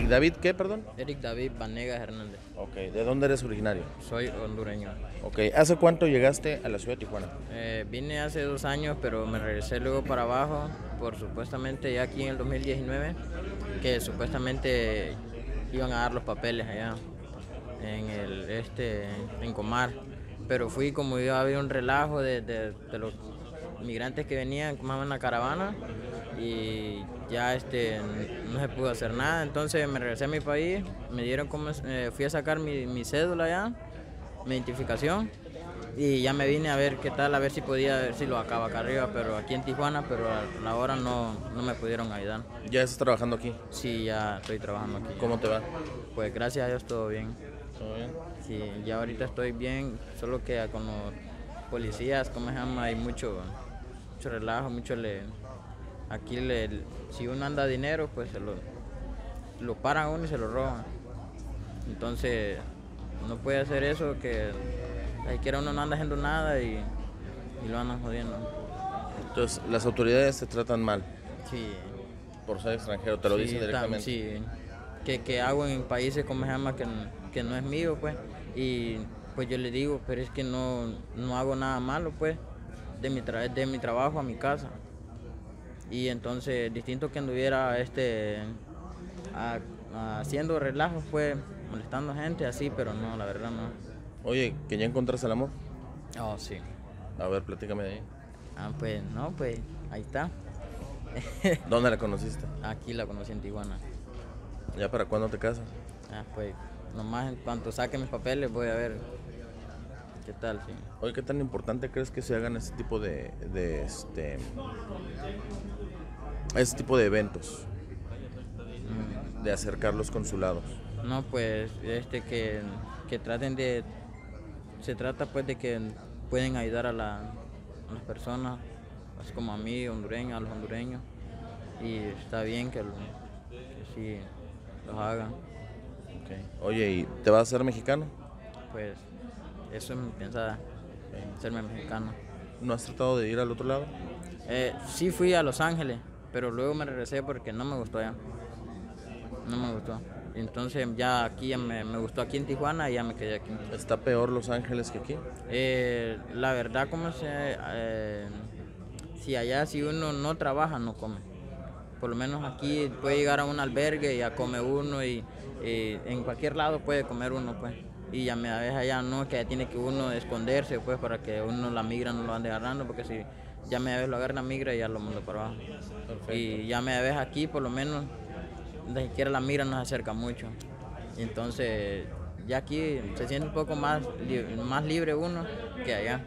Eric David, ¿qué, perdón? Eric David Vanegas Hernández. Ok, ¿de dónde eres originario? Soy hondureño. Ok, ¿hace cuánto llegaste a la ciudad de Tijuana? Vine hace 2 años, pero me regresé luego para abajo, por supuestamente ya aquí en el 2019, que supuestamente iban a dar los papeles allá en Comar. Pero fui como iba a haber un relajo de los migrantes que venían como en la caravana y ya no se pudo hacer nada. Entonces me regresé a mi país, me dieron fui a sacar mi cédula ya, mi identificación, y ya me vine a ver qué tal, a ver si podía, ver si lo acaba acá arriba, pero aquí en Tijuana, pero a la hora no me pudieron ayudar. ¿Ya estás trabajando aquí? Sí, ya estoy trabajando aquí. ¿Cómo te va? Pues gracias a Dios todo bien. ¿Todo bien? Sí, ya ahorita estoy bien, solo que con los policías, ¿cómo se llama? Hay mucho relajo, aquí si uno anda dinero, pues lo paran a uno y se lo roban. Entonces, no puede hacer eso, que siquiera uno no anda haciendo nada y lo andan jodiendo. Entonces, las autoridades te tratan mal Sí. por ser extranjero, te lo dicen directamente. Sí, que hago en países, ¿cómo se llama? Que no es mío, pues. Y pues yo le digo, pero es que no hago nada malo, pues, de mi trabajo a mi casa. Y entonces, distinto que anduviera haciendo relajos, pues, molestando gente así, pero no, la verdad no. Oye, ¿que ya encontraste el amor? Oh, sí. A ver, platícame de ahí. Pues no, pues ahí está. ¿Dónde la conociste? Aquí la conocí en Tijuana. ¿Ya para cuándo te casas? Pues nomás en cuanto saque mis papeles voy a ver qué tal, sí. Oye, ¿qué tan importante crees que se hagan este tipo de eventos? De acercar los consulados. No, pues que traten se trata pues de que pueden ayudar a las personas, así como a mí, hondureños, a los hondureños, y está bien que sí los hagan. Okay. Oye, ¿y te vas a hacer mexicano? Pues eso es mi pensada, serme mexicano. ¿No has tratado de ir al otro lado? Sí fui a Los Ángeles, pero luego me regresé porque no me gustó allá. No me gustó. Entonces ya aquí me gustó aquí en Tijuana y ya me quedé aquí. ¿Está peor Los Ángeles que aquí? La verdad, si uno no trabaja, no come. Por lo menos aquí puede llegar a un albergue y ya come uno y en cualquier lado puede comer uno, pues. Y ya me ves allá, no, que tiene que uno esconderse, pues, para que uno la migra no lo ande agarrando, porque si ya me ves lo agarra la migra y ya lo mando para abajo. Perfecto. Y ya me ves aquí, por lo menos, ni siquiera la migra nos acerca mucho. Y entonces, ya aquí se siente un poco más libre uno que allá.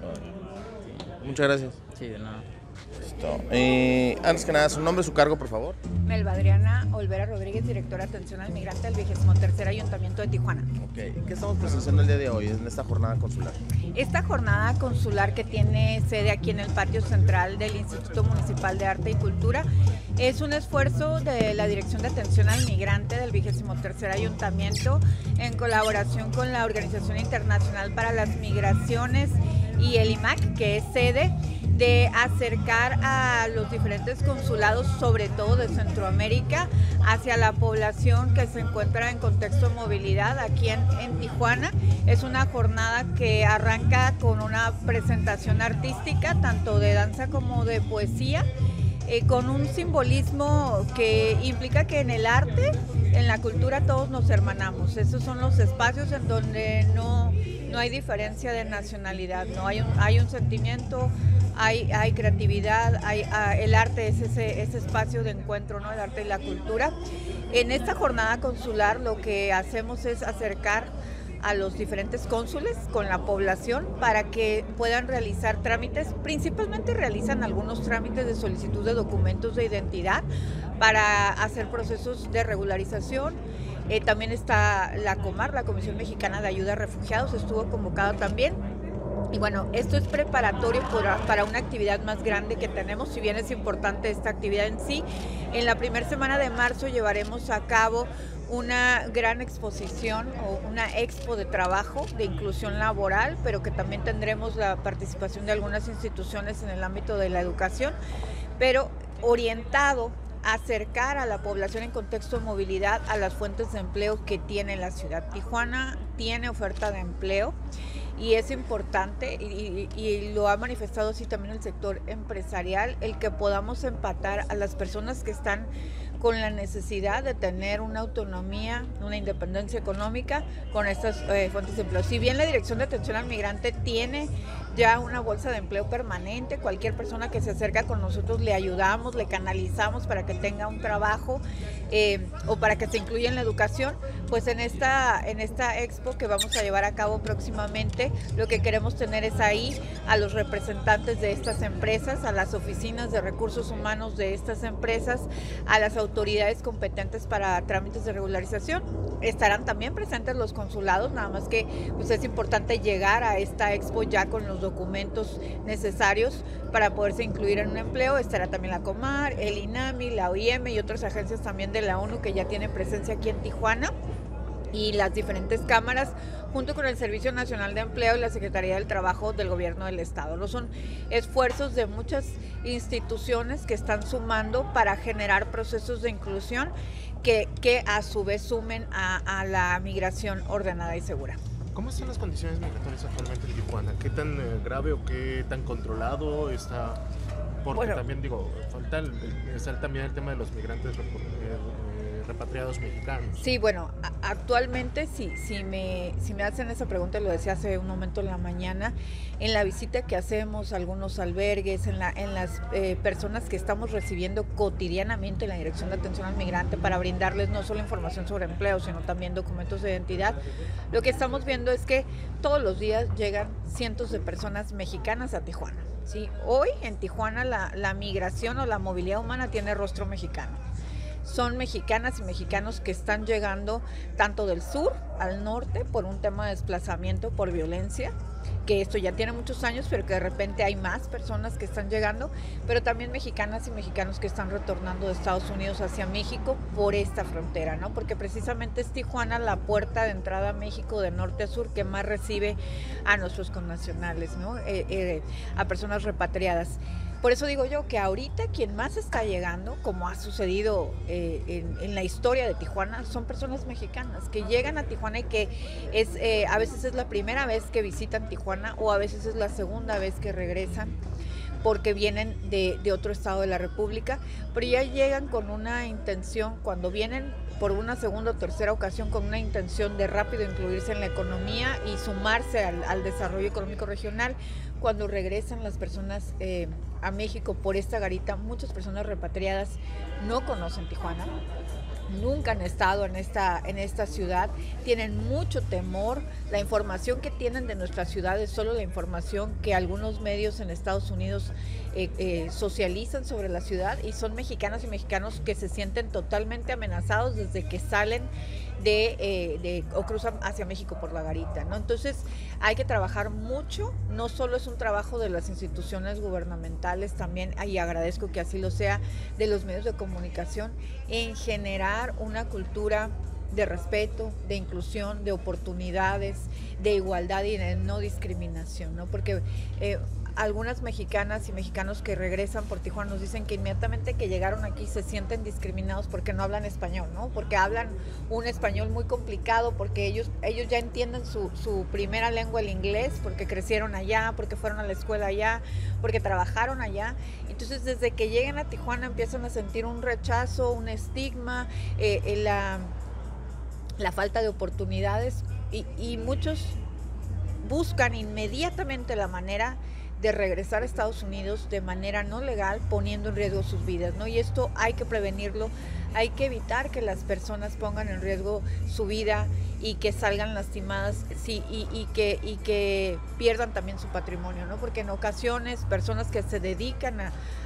Sí. Muchas gracias. Sí, de nada. Listo. Antes que nada, su nombre y su cargo, por favor. Melba Adriana Olvera Rodríguez, directora de Atención al Migrante del 23º Ayuntamiento de Tijuana. Okay. ¿Qué estamos presenciando el día de hoy en esta jornada consular? Esta jornada consular, que tiene sede aquí en el patio central del Instituto Municipal de Arte y Cultura, es un esfuerzo de la Dirección de Atención al Migrante del 23º Ayuntamiento en colaboración con la Organización Internacional para las Migraciones y el IMAC, que es sede, de acercar a los diferentes consulados, sobre todo de Centroamérica, hacia la población que se encuentra en contexto de movilidad aquí en Tijuana. Es una jornada que arranca con una presentación artística, tanto de danza como de poesía, con un simbolismo que implica que en el arte, en la cultura, todos nos hermanamos. Esos son los espacios en donde no hay diferencia de nacionalidad, no hay un sentimiento, hay creatividad, el arte es ese espacio de encuentro, ¿no? El arte y la cultura. En esta jornada consular lo que hacemos es acercar a los diferentes cónsules con la población para que puedan realizar trámites. Principalmente realizan algunos trámites de solicitud de documentos de identidad para hacer procesos de regularización. También está la COMAR, la Comisión Mexicana de Ayuda a Refugiados, estuvo convocada también. Y bueno, esto es preparatorio para una actividad más grande que tenemos, si bien es importante esta actividad en sí. En la primera semana de marzo llevaremos a cabo una gran exposición o una expo de trabajo de inclusión laboral, pero que también tendremos la participación de algunas instituciones en el ámbito de la educación, pero orientado acercar a la población en contexto de movilidad a las fuentes de empleo que tiene la ciudad. Tijuana tiene oferta de empleo y es importante, y lo ha manifestado así también el sector empresarial, el que podamos empatar a las personas que están con la necesidad de tener una autonomía, una independencia económica con estas fuentes de empleo. Si bien la Dirección de Atención al Migrante tiene ya una bolsa de empleo permanente, cualquier persona que se acerca con nosotros le ayudamos, le canalizamos para que tenga un trabajo o para que se incluya en la educación, pues en esta expo que vamos a llevar a cabo próximamente, lo que queremos tener es ahí a los representantes de estas empresas, a las oficinas de recursos humanos de estas empresas, a las autoridades competentes para trámites de regularización. Estarán también presentes los consulados, nada más que pues es importante llegar a esta expo ya con los documentos necesarios para poderse incluir en un empleo. Estará también la Comar, el INAMI, la OIM y otras agencias también de la ONU que ya tienen presencia aquí en Tijuana, y las diferentes cámaras, junto con el Servicio Nacional de Empleo y la Secretaría del Trabajo del Gobierno del Estado. No son esfuerzos de muchas instituciones que están sumando para generar procesos de inclusión que a su vez sumen a la migración ordenada y segura. ¿Cómo están las condiciones migratorias actualmente en Tijuana? ¿Qué tan grave o qué tan controlado está? Porque bueno, también digo, está también el tema de los migrantes repatriados mexicanos. Sí, bueno, actualmente si me hacen esa pregunta, lo decía hace un momento en la mañana, en la visita que hacemos a algunos albergues, en las personas que estamos recibiendo cotidianamente en la Dirección de Atención al Migrante para brindarles no solo información sobre empleo, sino también documentos de identidad, lo que estamos viendo es que todos los días llegan cientos de personas mexicanas a Tijuana. ¿Sí? Hoy en Tijuana la migración o la movilidad humana tiene rostro mexicano. Son mexicanas y mexicanos que están llegando tanto del sur al norte por un tema de desplazamiento por violencia, que esto ya tiene muchos años, pero que de repente hay más personas que están llegando, pero también mexicanas y mexicanos que están retornando de Estados Unidos hacia México por esta frontera, ¿no? Porque precisamente es Tijuana la puerta de entrada a México de norte a sur que más recibe a nuestros connacionales, ¿no? A personas repatriadas. Por eso digo yo que ahorita quien más está llegando, como ha sucedido en la historia de Tijuana, son personas mexicanas que llegan a Tijuana y que a veces es la primera vez que visitan Tijuana o a veces es la segunda vez que regresan porque vienen de otro estado de la República, pero ya llegan con una intención, cuando vienen por una segunda o tercera ocasión, con una intención de rápido incluirse en la economía y sumarse al desarrollo económico regional. Cuando regresan las personas a México por esta garita, muchas personas repatriadas no conocen Tijuana, nunca han estado en esta ciudad, tienen mucho temor. La información que tienen de nuestra ciudad es solo la información que algunos medios en Estados Unidos socializan sobre la ciudad, y son mexicanas y mexicanos que se sienten totalmente amenazados desde que salen o cruzan hacia México por la garita, ¿no? Entonces hay que trabajar mucho, no solo es un trabajo de las instituciones gubernamentales, también, y agradezco que así lo sea, de los medios de comunicación, en generar una cultura de respeto, de inclusión, de oportunidades, de igualdad y de no discriminación, ¿no? Porque algunas mexicanas y mexicanos que regresan por Tijuana nos dicen que inmediatamente que llegaron aquí se sienten discriminados porque no hablan español, ¿no? Porque hablan un español muy complicado, porque ellos ya entienden su primera lengua, el inglés, porque crecieron allá, porque fueron a la escuela allá, porque trabajaron allá. Entonces, desde que llegan a Tijuana empiezan a sentir un rechazo, un estigma, la falta de oportunidades, y muchos buscan inmediatamente la manera de regresar a Estados Unidos de manera no legal, poniendo en riesgo sus vidas, ¿no? Y esto hay que prevenirlo, hay que evitar que las personas pongan en riesgo su vida y que salgan lastimadas, sí, y que pierdan también su patrimonio, ¿no? Porque en ocasiones personas que se dedican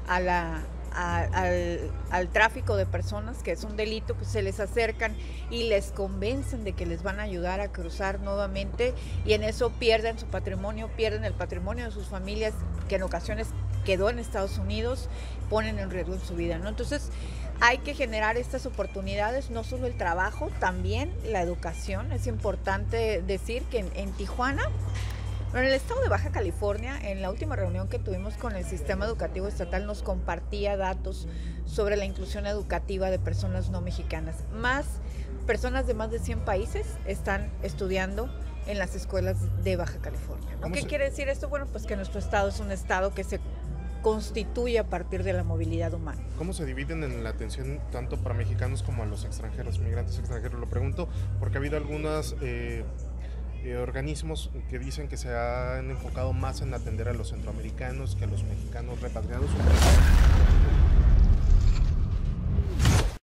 al tráfico de personas, que es un delito, pues se les acercan y les convencen de que les van a ayudar a cruzar nuevamente, y en eso pierden su patrimonio, pierden el patrimonio de sus familias, que en ocasiones quedó en Estados Unidos, ponen en riesgo su vida, ¿no? Entonces hay que generar estas oportunidades, no solo el trabajo, también la educación. Es importante decir que en Tijuana, Bueno, el estado de Baja California, en la última reunión que tuvimos con el sistema educativo estatal, nos compartía datos sobre la inclusión educativa de personas no mexicanas. Personas de más de 100 países están estudiando en las escuelas de Baja California, ¿no? ¿Qué quiere decir esto? Bueno, pues que nuestro estado es un estado que se constituye a partir de la movilidad humana. ¿Cómo se dividen en la atención tanto para mexicanos como a los extranjeros, migrantes extranjeros? Lo pregunto porque ha habido algunos organismos que dicen que se han enfocado más en atender a los centroamericanos que a los mexicanos repatriados.